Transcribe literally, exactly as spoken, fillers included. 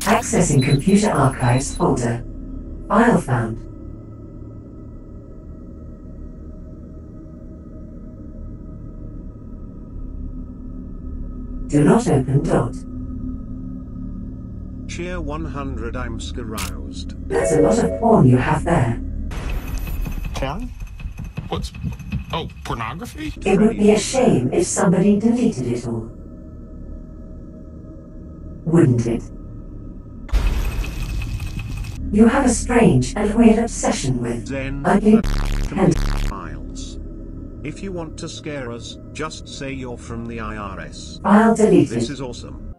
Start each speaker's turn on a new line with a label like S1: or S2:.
S1: Accessing computer archives folder. File found. Do not open dot.
S2: Cheer one hundred, I'm scaroused.
S1: That's a lot of porn you have there.
S3: Porn? What's... Oh, pornography?
S1: It would be a shame if somebody deleted it all. Wouldn't it? You have a strange and weird obsession with
S2: Zen
S1: ugly and
S2: files. If you want to scare us, just say you're from the I R S.
S1: file deleted.
S2: This is awesome.